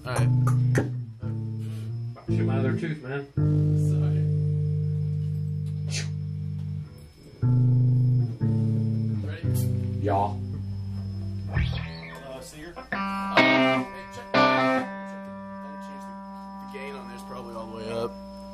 Alright. Shoot my other tooth, man. Sorry. Ready? Y'all. Singer? Hey, check. I didn't change the gain on this, probably all the way up.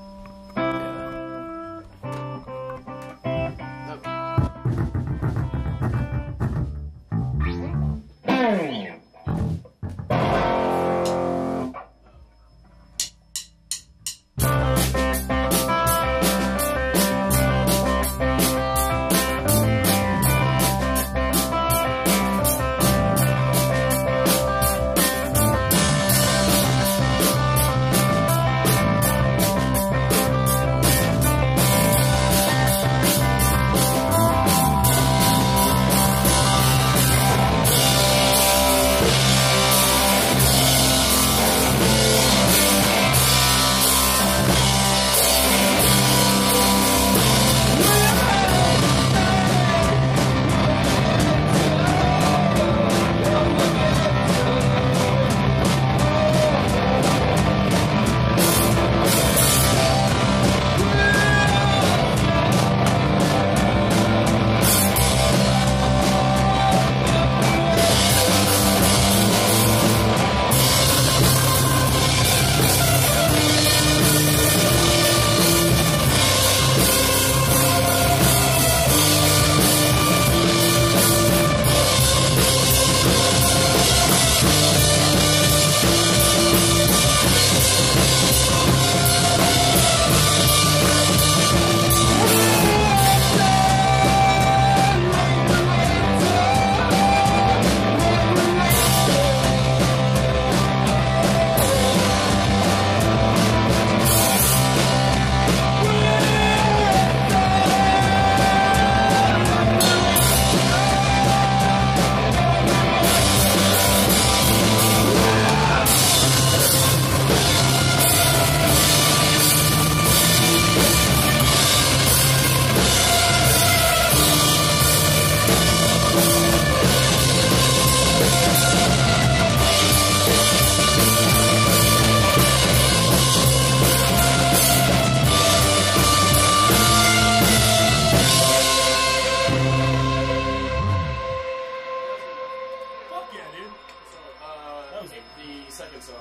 The second song.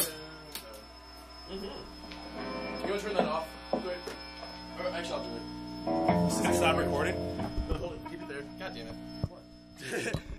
You want to turn that off? Quick. Or actually, I'll do it. Does it stop recording? Hold it. Keep it there. God damn it. What?